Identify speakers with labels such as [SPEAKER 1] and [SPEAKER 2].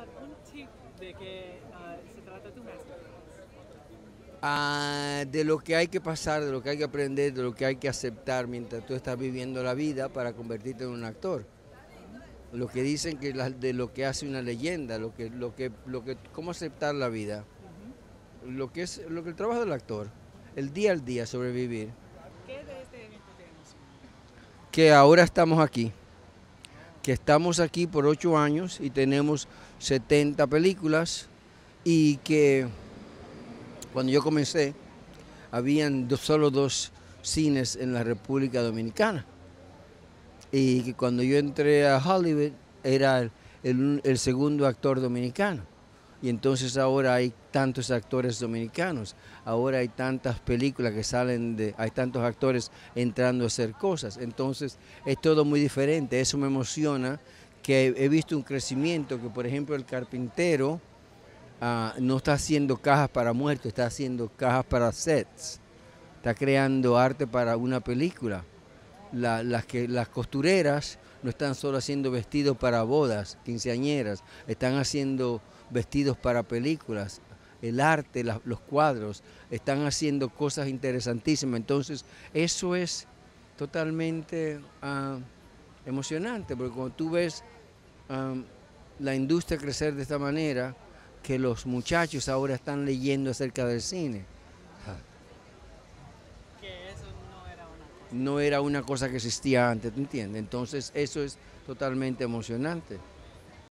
[SPEAKER 1] dar un tip de qué se trata tu maestría?
[SPEAKER 2] De lo que hay que pasar, de lo que hay que aprender, de lo que hay que aceptar mientras tú estás viviendo la vida para convertirte en un actor. Lo que dicen que de lo que hace una leyenda, cómo aceptar la vida, lo que el trabajo del actor, el día al día, sobrevivir.
[SPEAKER 1] ¿Qué de este evento te emociona?
[SPEAKER 2] Que ahora estamos aquí, que estamos aquí por 8 años y tenemos 70 películas y que cuando yo comencé habían solo dos cines en la República Dominicana y que cuando yo entré a Hollywood era el segundo actor dominicano. Y entonces ahora hay tantos actores dominicanos, ahora hay tantas películas que salen hay tantos actores entrando a hacer cosas. Entonces es todo muy diferente, eso me emociona, que he visto un crecimiento, que por ejemplo el carpintero no está haciendo cajas para muertos, está haciendo cajas para sets, está creando arte para una película. Las costureras no están solo haciendo vestidos para bodas, quinceañeras, están haciendo vestidos para películas. El arte, los cuadros, están haciendo cosas interesantísimas. Entonces, eso es totalmente emocionante, porque cuando tú ves la industria crecer de esta manera, que los muchachos ahora están leyendo acerca del cine.
[SPEAKER 1] Que eso no era una cosa.
[SPEAKER 2] No era una cosa que existía antes, ¿te entiendes? Entonces eso es totalmente emocionante.